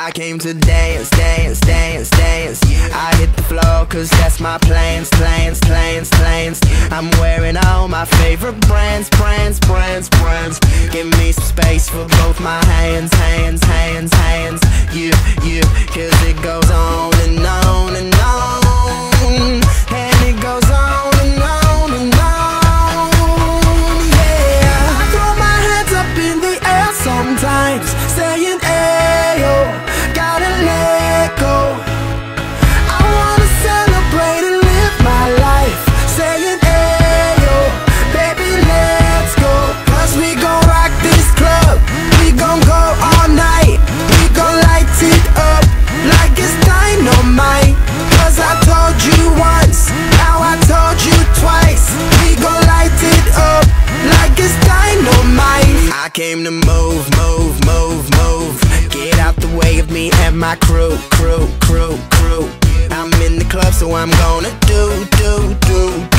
I came to dance, dance, dance, dance. I hit the floor cause that's my plans, plans, plans, plans. I'm wearing all my favorite brands, brands, brands, brands. Give me some space for both my hands, hands, hands, hands. You, cause it goes on and on and on. And it goes on and on and on. Yeah, I throw my hands up in the air sometimes, saying ayo, gotta let go. I wanna celebrate and live my life, saying ayo, baby let's go. Cause we gon' rock this club, we gon' go all night. We gon' light it up like it's dynamite. Cause I told you once, now I told you twice. We gon' light it up like it's dynamite. I came to move, move, move, move. Get out the way of me and my crew, crew, crew, crew. I'm in the club so I'm gonna do